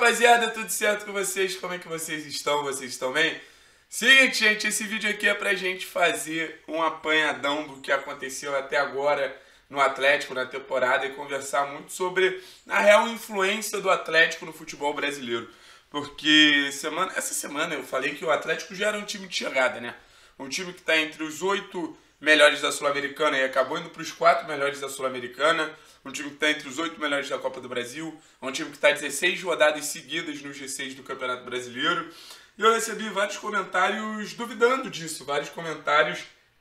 rapaziada, tudo certo com vocês? Como é que vocês estão? Vocês estão bem? Seguinte, gente, esse vídeo aqui é pra gente fazer um apanhadão do que aconteceu até agora no Atlético na temporada e conversar muito sobre a real influência do Atlético no futebol brasileiro. Porque essa semana eu falei que o Atlético já era um time de chegada, né? Um time que está entre os 8 melhores da Sul-Americana e acabou indo para os 4 melhores da Sul-Americana. Um time que está entre os 8 melhores da Copa do Brasil. Um time que está 16 rodadas seguidas no G6 do Campeonato Brasileiro. E eu recebi vários comentários duvidando disso. Vários comentários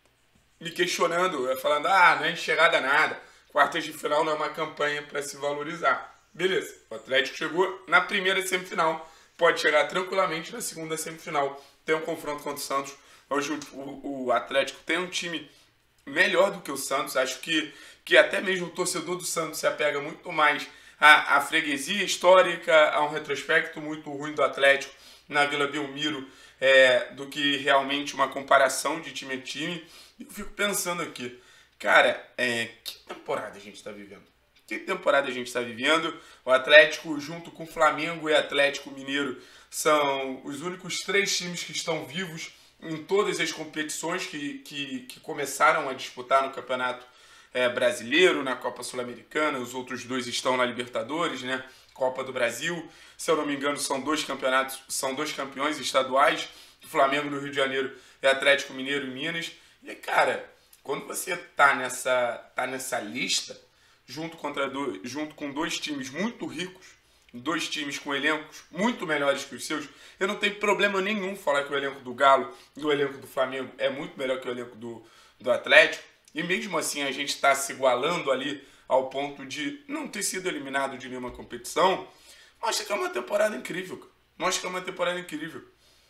me questionando, falando, não é chegada nada. Quartas de final não é uma campanha para se valorizar. Beleza, o Atlético chegou na primeira semifinal. Pode chegar tranquilamente na segunda semifinal. Tem um confronto contra o Santos. Hoje o Atlético tem um time melhor do que o Santos. Acho que até mesmo o torcedor do Santos se apega muito mais à freguesia histórica, a um retrospecto muito ruim do Atlético na Vila Belmiro, do que realmente uma comparação de time a time. E eu fico pensando aqui, cara, que temporada a gente está vivendo? Que temporada a gente está vivendo? O Atlético, junto com o Flamengo e Atlético Mineiro, são os únicos 3 times que estão vivos em todas as competições que começaram a disputar no Campeonato Brasileiro, na Copa Sul-Americana. Os outros 2 estão na Libertadores, né? Copa do Brasil. Se eu não me engano, são 2 campeonatos, são 2 campeões estaduais. Flamengo no Rio de Janeiro e Atlético Mineiro em Minas. E, cara, quando você tá nessa lista, junto com 2 times muito ricos, 2 times com elencos muito melhores que os seus, eu não tenho problema nenhum falar que o elenco do Galo e o elenco do Flamengo é muito melhor que o elenco do Atlético. E mesmo assim a gente está se igualando ali ao ponto de não ter sido eliminado de nenhuma competição. Mostra que é uma temporada incrível, cara. Mostra que é uma temporada incrível.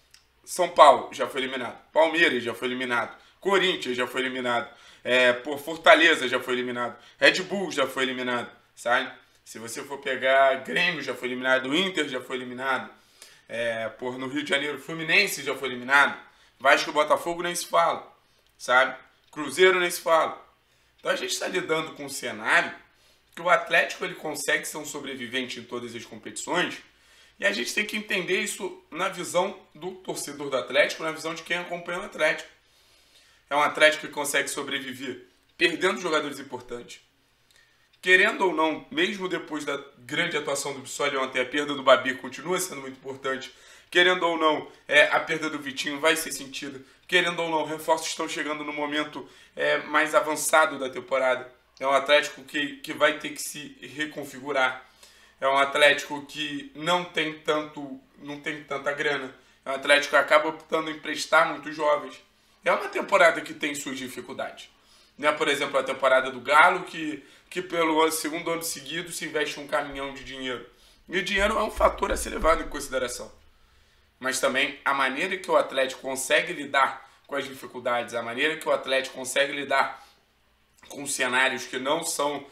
São Paulo já foi eliminado. Palmeiras já foi eliminado. Corinthians já foi eliminado. Fortaleza já foi eliminado. Red Bull já foi eliminado, sabe? Se você for pegar, Grêmio já foi eliminado. Inter já foi eliminado. No Rio de Janeiro, Fluminense já foi eliminado. Vasco e Botafogo nem se fala, sabe? Cruzeiro nem se fala. Então a gente está lidando com um cenário que o Atlético ele consegue ser um sobrevivente em todas as competições. E a gente tem que entender isso na visão do torcedor do Atlético, na visão de quem acompanha o Atlético. É um Atlético que consegue sobreviver perdendo jogadores importantes. Querendo ou não, mesmo depois da grande atuação do Bissoli ontem, a perda do Babi continua sendo muito importante. Querendo ou não, a perda do Vitinho vai ser sentida. Querendo ou não, reforços estão chegando no momento mais avançado da temporada. É um Atlético que vai ter que se reconfigurar. É um Atlético que não tem tanta grana. É um Atlético que acaba optando em emprestar muitos jovens. É uma temporada que tem suas dificuldades. Né? Por exemplo, a temporada do Galo, que pelo segundo ano seguido se investe um caminhão de dinheiro. E o dinheiro é um fator a ser levado em consideração. Mas também a maneira que o Atlético consegue lidar com as dificuldades, a maneira que o Atlético consegue lidar com cenários que não são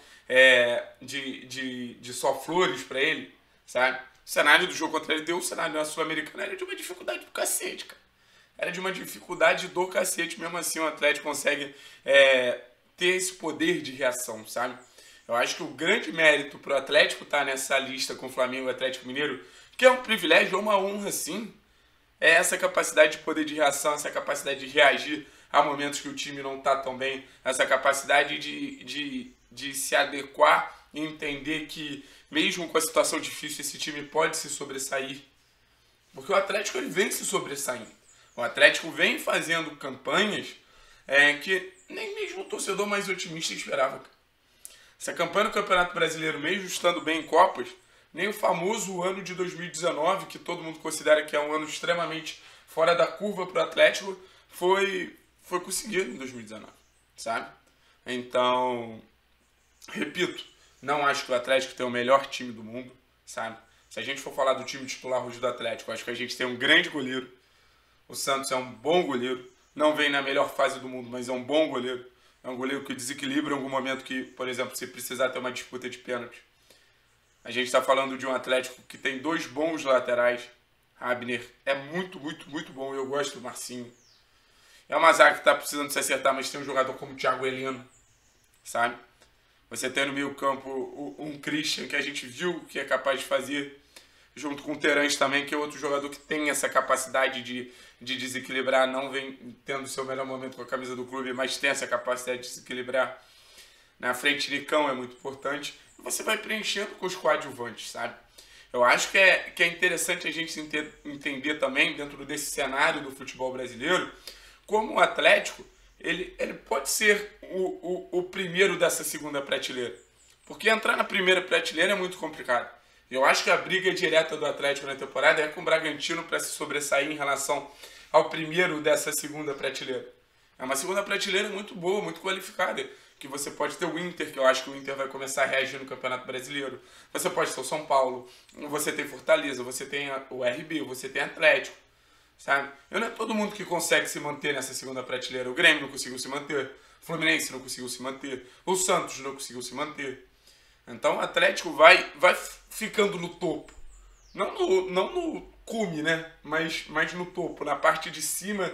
de só flores para ele, sabe? O cenário do jogo contra ele deu, o cenário da Sul-Americana era de uma dificuldade do cacete, cara. Era de uma dificuldade do cacete, mesmo assim o Atlético consegue ter esse poder de reação, sabe? Eu acho que o grande mérito pro Atlético estar nessa lista com o Flamengo e o Atlético Mineiro, que é um privilégio, é uma honra, sim, é essa capacidade de poder de reação, essa capacidade de reagir a momentos que o time não está tão bem, essa capacidade de se adequar e entender que, mesmo com a situação difícil, esse time pode se sobressair. Porque o Atlético ele vem se sobressaindo. O Atlético vem fazendo campanhas que nem mesmo o torcedor mais otimista esperava. Essa campanha no Campeonato Brasileiro, mesmo estando bem em Copas, nem o famoso ano de 2019, que todo mundo considera que é um ano extremamente fora da curva para o Atlético, foi conseguido em 2019, sabe? Então, repito, não acho que o Atlético tem o melhor time do mundo, sabe? Se a gente for falar do time titular hoje do Atlético, acho que a gente tem um grande goleiro. O Santos é um bom goleiro. Não vem na melhor fase do mundo, mas é um bom goleiro. É um goleiro que desequilibra em algum momento que, por exemplo, se precisar ter uma disputa de pênalti. A gente está falando de um Atlético que tem 2 bons laterais. Abner é muito, muito, muito bom. Eu gosto do Marcinho. É uma zaga que está precisando se acertar, mas tem um jogador como o Thiago Heleno, sabe? Você tem no meio campo um Christian que a gente viu que é capaz de fazer. junto com o Terence também, que é outro jogador que tem essa capacidade de desequilibrar, não vem tendo seu melhor momento com a camisa do clube, mas tem essa capacidade de desequilibrar. Na frente, Nicão é muito importante. E você vai preenchendo com os coadjuvantes, sabe? Eu acho que é interessante a gente entender também, dentro desse cenário do futebol brasileiro, como o Atlético, ele pode ser o primeiro dessa segunda prateleira. Porque entrar na primeira prateleira é muito complicado. Eu acho que a briga direta do Atlético na temporada é com o Bragantino para se sobressair em relação ao primeiro dessa segunda prateleira. É uma segunda prateleira muito boa, muito qualificada. Que você pode ter o Inter, que eu acho que o Inter vai começar a reagir no Campeonato Brasileiro. Você pode ter o São Paulo, você tem Fortaleza, você tem o RB, você tem Atlético, sabe? Não é todo mundo que consegue se manter nessa segunda prateleira. O Grêmio não conseguiu se manter, o Fluminense não conseguiu se manter, o Santos não conseguiu se manter. Então o Atlético vai ficando no topo. Não no cume, né? Mas no topo, na parte de cima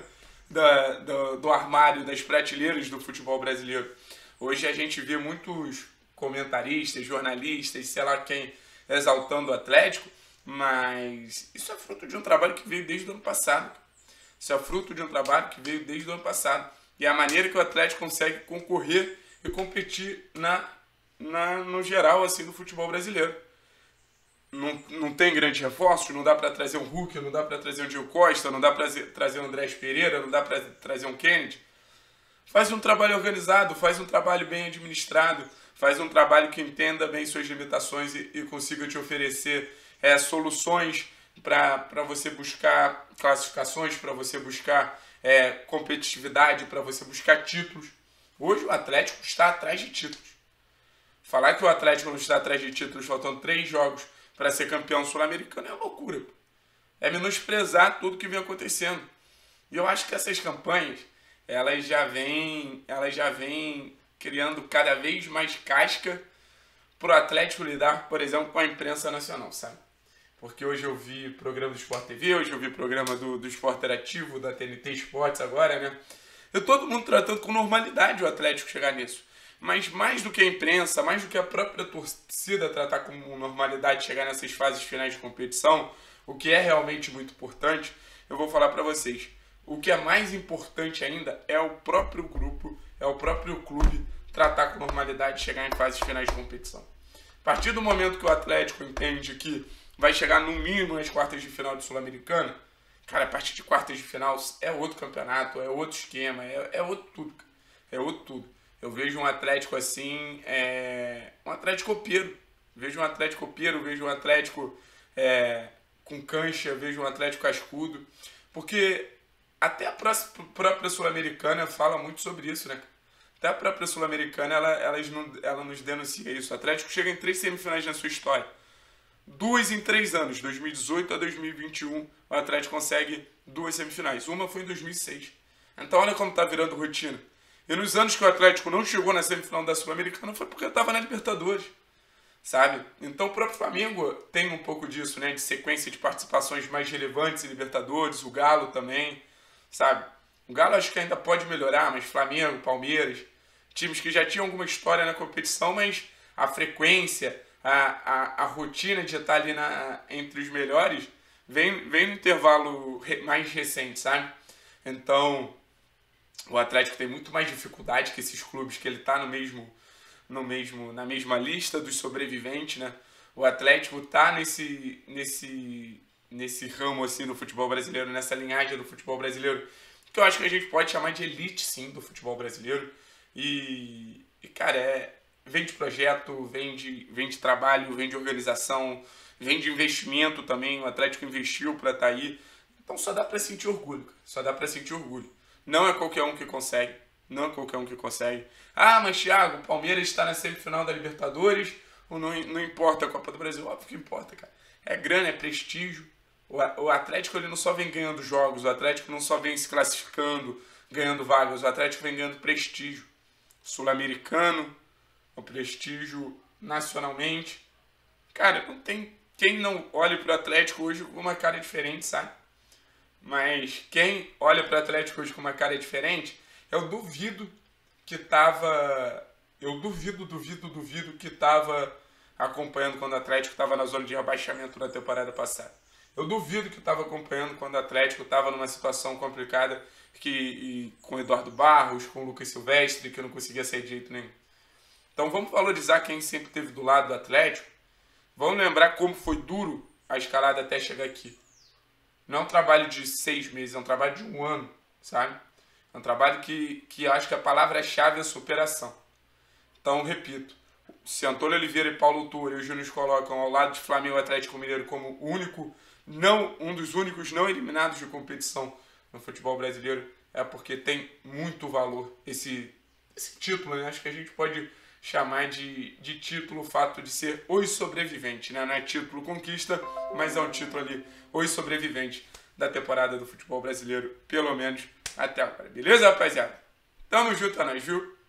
do armário, das prateleiras do futebol brasileiro. Hoje a gente vê muitos comentaristas, jornalistas, sei lá quem, exaltando o Atlético, mas isso é fruto de um trabalho que veio desde o ano passado. Isso é fruto de um trabalho que veio desde o ano passado. E é a maneira que o Atlético consegue concorrer e competir no geral assim, no futebol brasileiro. Não tem grandes reforços, não dá para trazer um Hulk, não dá para trazer um Gil Costa, não dá para trazer um Andrés Pereira, não dá para trazer um Kennedy. Faz um trabalho organizado, faz um trabalho bem administrado, faz um trabalho que entenda bem suas limitações e consiga te oferecer soluções para você buscar classificações, para você buscar competitividade, para você buscar títulos. Hoje o Atlético está atrás de títulos. Falar que o Atlético não está atrás de títulos faltando 3 jogos para ser campeão sul-americano é loucura. É menosprezar tudo que vem acontecendo. E eu acho que essas campanhas elas já vêm criando cada vez mais casca para o Atlético lidar, por exemplo, com a imprensa nacional, sabe? Porque hoje eu vi programa do Sport TV, hoje eu vi programa do Sport Interativo, da TNT Esportes agora, né? E todo mundo tratando com normalidade o Atlético chegar nisso. Mas mais do que a imprensa, mais do que a própria torcida tratar com normalidade chegar nessas fases finais de competição, o que é realmente muito importante, eu vou falar para vocês. O que é mais importante ainda é o próprio grupo, é o próprio clube tratar com normalidade e chegar em fases finais de competição. A partir do momento que o Atlético entende que vai chegar no mínimo nas quartas de final de Sul-Americana, cara, a partir de quartas de final é outro campeonato, é outro esquema, é outro tudo. É outro tudo. Eu vejo um Atlético assim, um Atlético copeiro. Vejo um Atlético copeiro, vejo um Atlético com cancha, vejo um Atlético cascudo. Porque até a própria Sul-Americana fala muito sobre isso, né? Até a própria Sul-Americana, ela nos denuncia isso. O Atlético chega em 3 semifinais na sua história. 2 em 3 anos, 2018 a 2021, o Atlético consegue 2 semifinais. Uma foi em 2006. Então olha como tá virando rotina. E nos anos que o Atlético não chegou na semifinal da Sul-Americana foi porque estava na Libertadores, sabe? Então o próprio Flamengo tem um pouco disso, né? De sequência de participações mais relevantes em Libertadores, o Galo também, sabe? O Galo acho que ainda pode melhorar, mas Flamengo, Palmeiras, times que já tinham alguma história na competição, mas a frequência, a rotina de estar ali entre os melhores vem no intervalo mais recente, sabe? Então o Atlético tem muito mais dificuldade que esses clubes que ele está na mesma lista dos sobreviventes, né? O Atlético está nesse ramo assim do futebol brasileiro, nessa linhagem do futebol brasileiro, que eu acho que a gente pode chamar de elite, sim, do futebol brasileiro. E cara, vem de projeto, vem de trabalho, vem de organização, vem de investimento também. O Atlético investiu para estar aí. Então só dá para sentir orgulho, cara. Só dá para sentir orgulho. Não é qualquer um que consegue. Não é qualquer um que consegue. Ah, mas Thiago, o Palmeiras está na semifinal da Libertadores, ou não importa a Copa do Brasil? Óbvio que importa, cara. É grana, é prestígio. O Atlético ele não só vem ganhando jogos, o Atlético não só vem se classificando, ganhando vagas, o Atlético vem ganhando prestígio sul-americano, o prestígio nacionalmente. Cara, não tem quem não olhe para o Atlético hoje com uma cara diferente, sabe? Mas quem olha para o Atlético hoje com uma cara diferente, eu duvido que tava... Eu duvido que tava acompanhando quando o Atlético estava na zona de rebaixamento na temporada passada. Eu duvido que estava acompanhando quando o Atlético estava numa situação complicada com o Eduardo Barros, com o Lucas Silvestre, que não conseguia sair de jeito nenhum. Então vamos valorizar quem sempre esteve do lado do Atlético. Vamos lembrar como foi duro a escalada até chegar aqui. Não é um trabalho de 6 meses, é um trabalho de 1 ano, sabe? É um trabalho que acho que a palavra-chave é superação. Então, repito, se Antônio Oliveira e Paulo Tuori e o Júnior colocam ao lado de Flamengo e Atlético Mineiro como um dos únicos não eliminados de competição no futebol brasileiro, é porque tem muito valor esse título, né? Acho que a gente pode chamar de título o fato de ser os sobreviventes, né? Não é título conquista, mas é um título ali, os sobreviventes da temporada do futebol brasileiro, pelo menos até agora. Beleza, rapaziada? Tamo junto, nós, viu?